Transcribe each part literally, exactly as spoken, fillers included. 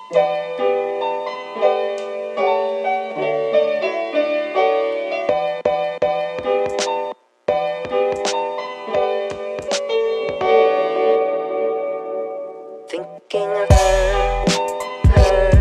Thinking of her, her,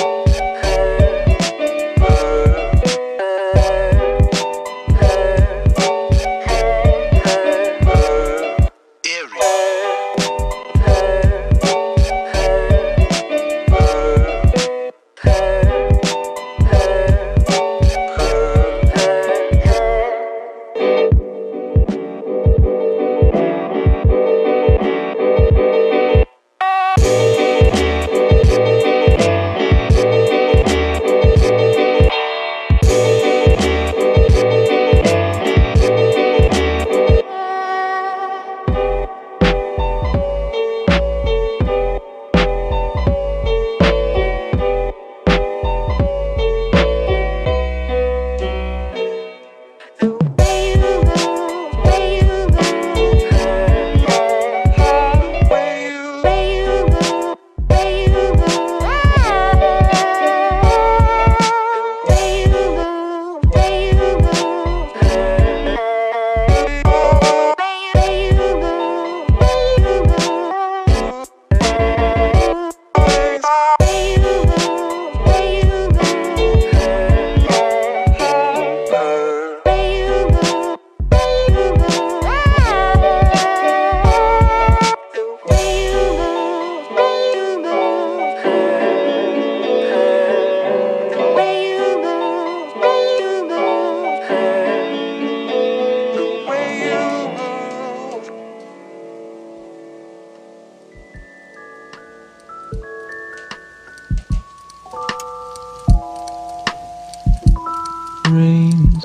rains.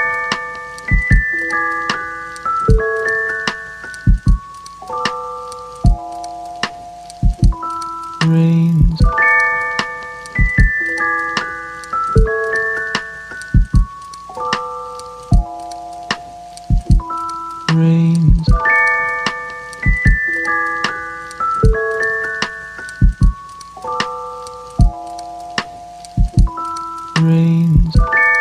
Rains. Rains. Rains.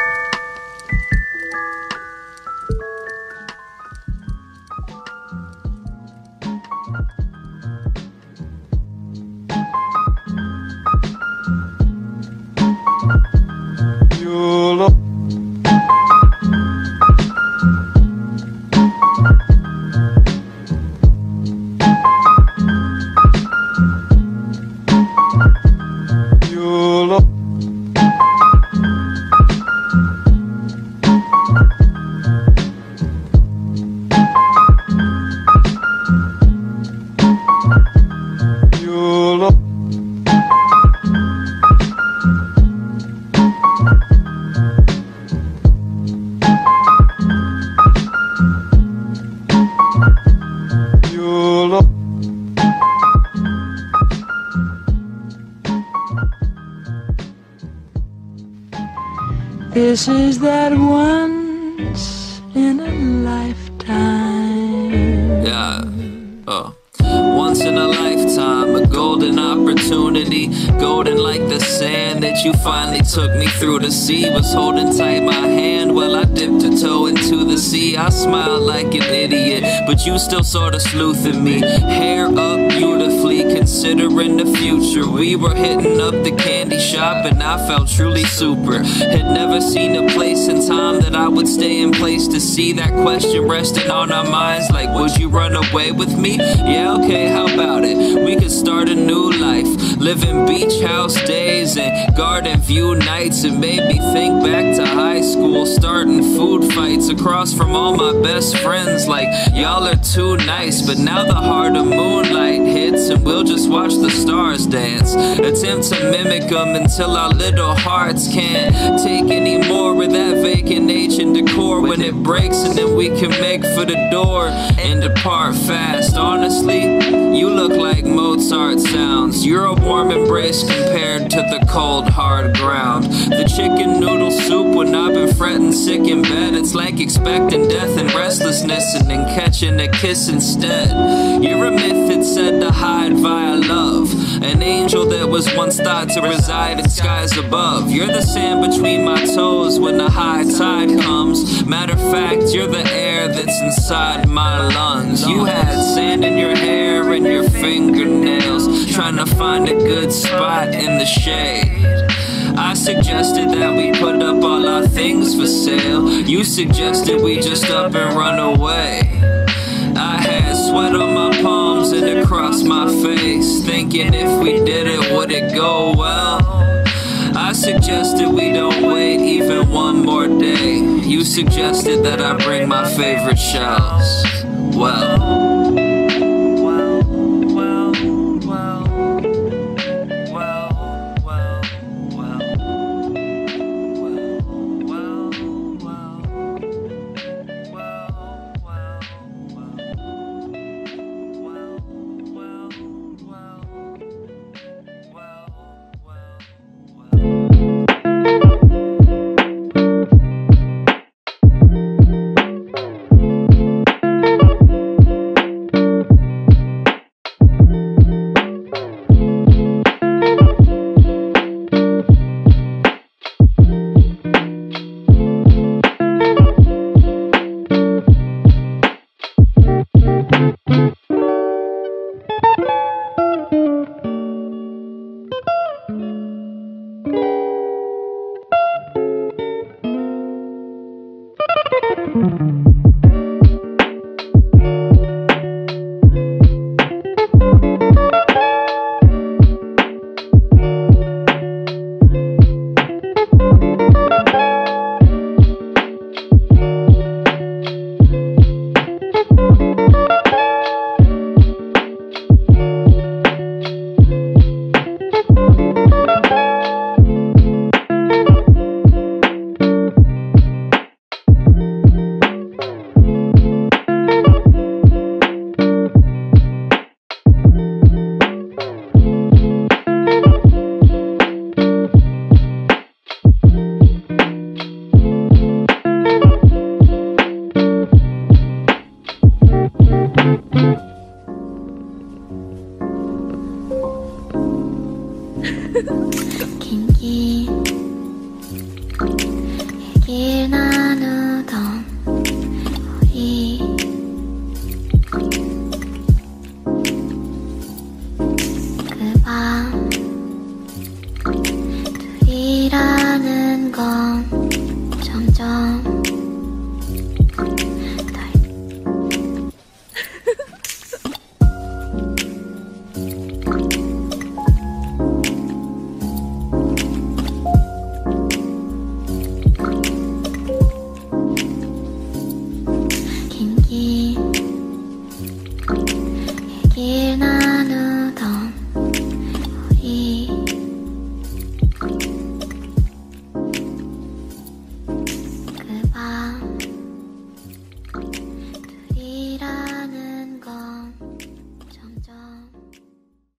You'll You'll You'll You'll This is that once in a lifetime. Yeah, oh. Once in a lifetime, a golden opportunity. Golden like the sand that you finally took me through the sea. Was holding tight my hand while I dipped a toe into the sea. I smiled like an idiot, but you still sort of sleuthing me. Hair up beautifully, considering the future. We were hitting up the candy shop and I felt truly super. Had never seen a place and time that I would stay in place to see that question resting on our minds. Like, would you run away with me? Yeah, okay, how about it? We could start a new life, living beach house days and garden view nights. It made me think back to high school, starting food fights across from all my best friends. Like, y'all are too nice, but now the heart of moonlight hits and we'll just watch the stars dance. Attempt to mimic them until our little hearts can't take any more of that vacant ancient decor. When it breaks and then we can make for the door and depart fast. Honestly, you look like Mozart sounds. You're a warm embrace compared to the cold hard ground. The chicken noodle soup when I've been fretting sick in bed. It's like expecting death and restlessness and then catching a kiss instead. You're a myth that's said to hide via love, an angel that was once thought to reside in skies above. You're the sand between my toes when the high tide comes. Matter of fact, you're the air that's inside my lungs. You had sand in your hair and your fingernails, trying to find a good spot in the shade. I suggested that we put up all our things for sale. You suggested we just up and run away. I had sweat on my palms and across my face, thinking if we did it, would it go well? I suggested we don't wait even one more day. You suggested that I bring my favorite shells. Well, 긴긴 얘기 나누던 우리 그 밤 둘이라는 건